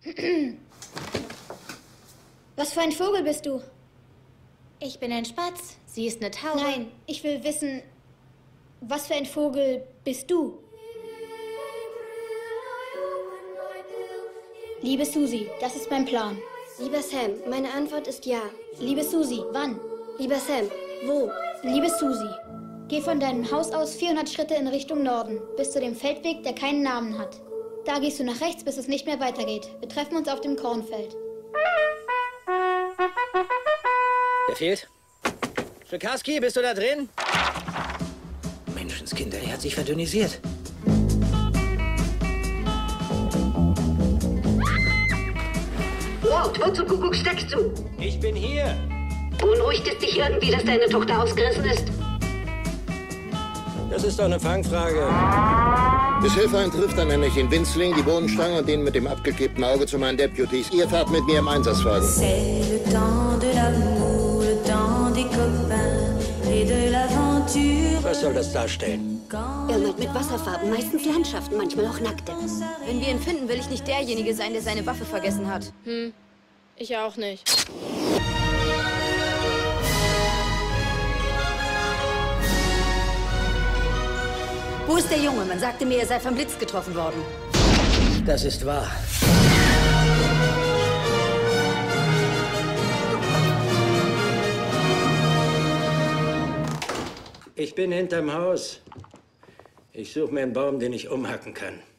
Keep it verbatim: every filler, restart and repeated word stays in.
Was für ein Vogel bist du? Ich bin ein Spatz. Sie ist eine Taube. Nein, ich will wissen, was für ein Vogel bist du? Liebe Susi, das ist mein Plan. Lieber Sam, meine Antwort ist ja. Liebe Susi, wann? Lieber Sam, wo? Liebe Susi, geh von deinem Haus aus vierhundert Schritte in Richtung Norden, bis zu dem Feldweg, der keinen Namen hat. Da gehst du nach rechts, bis es nicht mehr weitergeht. Wir treffen uns auf dem Kornfeld. Wer fehlt? Schwikarski, bist du da drin? Menschenskinder, er hat sich verdünnisiert. Walt, wo zum Kuckuck steckst du? Ich bin hier. Beunruhigt es dich irgendwie, dass deine Tochter ausgerissen ist? Das ist doch eine Fangfrage. Miss Hilfein trifft dann nämlich den Winzling, die Bohnenstange und den mit dem abgeklebten Auge zu meinen Deputies. Ihr fahrt mit mir im Einsatzwagen. Was soll das darstellen? Er malt mit Wasserfarben, meistens Landschaften, manchmal auch nackte. Wenn wir ihn finden, will ich nicht derjenige sein, der seine Waffe vergessen hat. Hm, ich auch nicht. Wo ist der Junge? Man sagte mir, er sei vom Blitz getroffen worden. Das ist wahr. Ich bin hinterm Haus. Ich suche mir einen Baum, den ich umhacken kann.